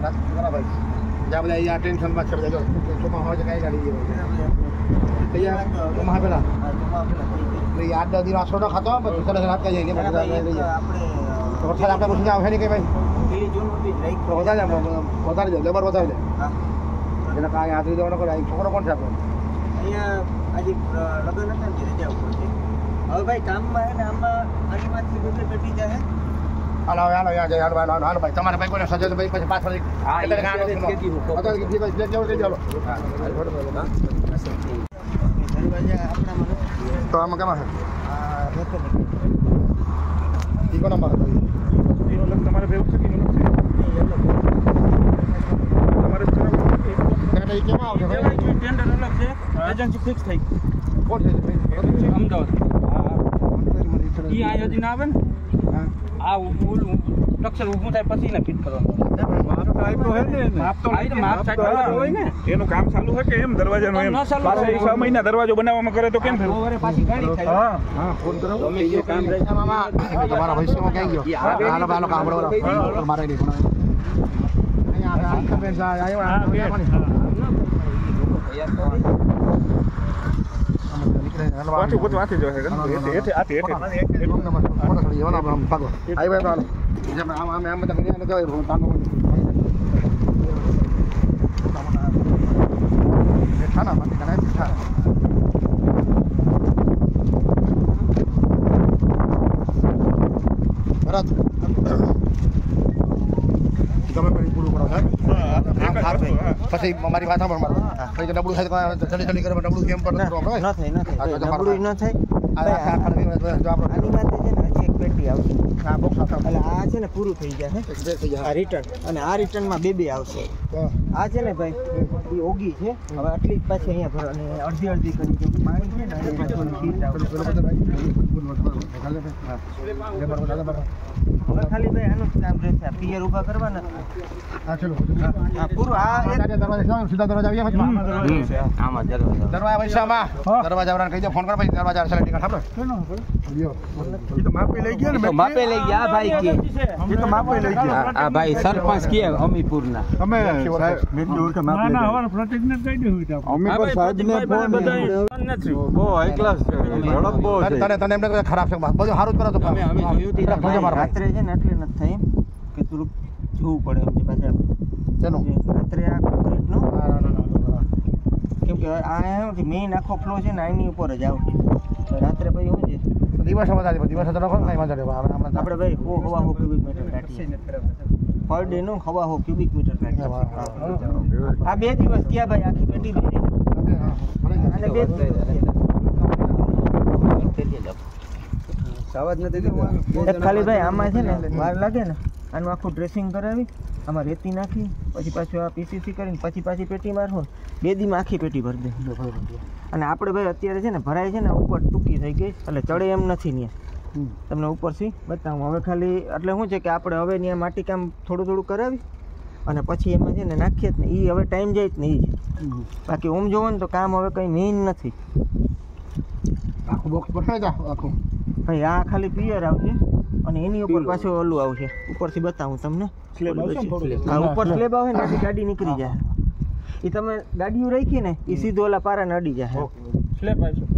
બરાબર ભાઈ જ્યાં બધા અહીંયા ટેન્શનમાં છે બધા ચોમા હોય છે કઈ ગાડી ચોમા પેલા એટલે 8-10 દિન આશરો ન ખાતો પછી સરસ રાત કઈ જાય વરસાદ આપણે પૂછીને આવશે નહીં કે ભાઈ વધારે જાય લેબર વધારે જાય એટલે કાંઈ હાથરી દેવાનો કરે છોકરો કોણ છે આપણો અહીંયા આજે લગ્ન હતા ને રજા ઉપર છે હવે ભાઈ કામમાં ને આમાં આની બધે ઘટી જાય હાલો યાર જય હાલો ભાઈ તમારે ભાઈ કોને સજ્જન ભાઈ પછી પાછળ તો આમાં કેમાં છે ઈકો નંબર તમારે ભેગું છે તમારે કેમાં આવશે ટેન્ડર અલગ છે એજન્સી ફિક્સ થઈ કોણ છે અમદાવાદ ઈ આ હજી ના આવે ને આ લક્ષર ઊભું થાય પછી ને ફિટ કરવાનું એનું કામ ચાલુ હોય કે એમ દરવાજાનું એમ 6 મહિના દરવાજો બનાવવામાં કરે તો કેમ થયું હા ફોન કરો તમારા ભવિષ્યમાં ક્યાં ગયો હાલો કામ કરો મારે નહીં પછી મારી વાત સાંભળ પછી નબળું થાય જલ્દી કરે નબળું કેમ પર ન થાય નબળું ન થાય આની માટે છે ને હજી એક પેટી આવશે એટલે આ છે ને પૂરું થઈ જશે આ રિટર્ન અને આ રિટર્નમાં બે આવશે આ છે ને ભાઈ એ ઓગી છે હવે આટલી જ પાછી અહીંયા ભરો અને અડધી કરી જો પાણી છે ને હવે ખાલી ભાઈ આનું જ કામ રહેશે પિયર ઊભા કરવાના પૂરું આ સીધા દરવાજા આવ્યા દરવાજા પૈસામાં દરવાજા વાળાને કહી દો ફોન કરો ભાઈ દરવાજા સેલેક્ટ ખબર એ તો માપે લઈ ગયા ને માપે લઈ ગયા ભાઈ કે એ તો માપે લઈ ગયા આ ભાઈ સરપંચ કે અમીપુરના અમે મેદુર કે માપે ના હવાનો પ્રતિજ્ઞ કહી દઉં અમીપુર સાહેબ ને ફોન નથી બહુ હાઈ ક્લાસ છે ઝડપ બહુ છે તને એમને ખરાબ છે બધું સારું જ કરો તો અમે જોયું હતી રાત્રે છે ને એટલે નથી થઈ કે થોડુંક જોવું પડે એમ પાછા ચલો રાત્રે આ કોન્ક્રીટનો કેમ કે આ મેઇન આખો ફ્લો છે ને આની ઉપર જ આવશે રાત્રે પછી શું છે દિવસ વધારે દિવસ તો રાખો નહીં વાંધો આપણે ભાઈ હવા 100 ક્યુબિક મીટર કાઢીએ પર ડે નું હવા 100 ક્યુબિક મીટર કાઢીએ આ 2 દિવસ ક્યાં ભાઈ આખી પેટી ભરી અને 2 સાવજ નથી ખાલી ભાઈ આમાં છે ને વાર લાગે ને આનું આખું ડ્રેસિંગ કરાવી આમાં રેતી નાખી પછી પાછું આ પીસીસી કરીને પછી પાછી પેટી મારવું 2 દીમાં આખી પેટી ભરી દે અને આપણે ભાઈ અત્યારે છે ને ભરાય છે ને ઉપર ટૂંકી થઈ ગઈ એટલે ચડે એમ નથી ત્યાં તમને ઉપરથી બતાવું હવે ખાલી એટલે શું છે કે આપણે હવે ત્યાં માટી કામ થોડું કરાવી અને પછી એમાં છે ને નાખીએ જ ને એ હવે ટાઈમ જાય જ ને એ બાકી ઓમ જોવો ને તો કામ હવે કંઈ મેઇન નથી આખું બોક્સ પકડાઈ જા આખું ભાઈ આ ખાલી પિયર આવશે અને એની ઉપર પાછું ઓલું આવશે ઉપરથી બતાવું તમને હા ઉપર સ્લેબ આવે ને એથી ગાડી નીકળી જાય એ તમે ગાડીઓ રાખી ને એ સીધો ઓલા પારાને અડી જાય સ્લેબ આવશે